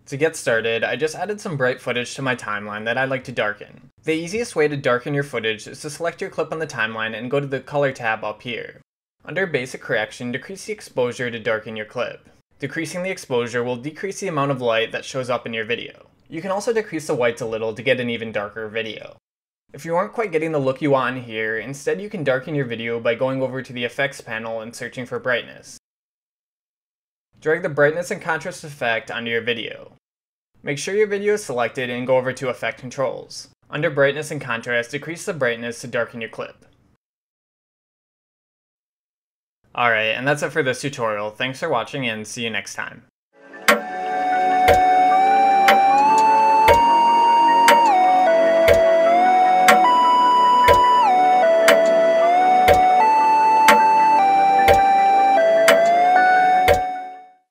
To get started, I just added some bright footage to my timeline that I'd like to darken. The easiest way to darken your footage is to select your clip on the timeline and go to the Color tab up here. Under Basic Correction, decrease the exposure to darken your clip. Decreasing the exposure will decrease the amount of light that shows up in your video. You can also decrease the whites a little to get an even darker video. If you aren't quite getting the look you want in here, instead you can darken your video by going over to the Effects panel and searching for Brightness. Drag the Brightness and Contrast effect onto your video. Make sure your video is selected and go over to Effect Controls. Under Brightness and Contrast, decrease the brightness to darken your clip. Alright, and that's it for this tutorial. Thanks for watching and see you next time.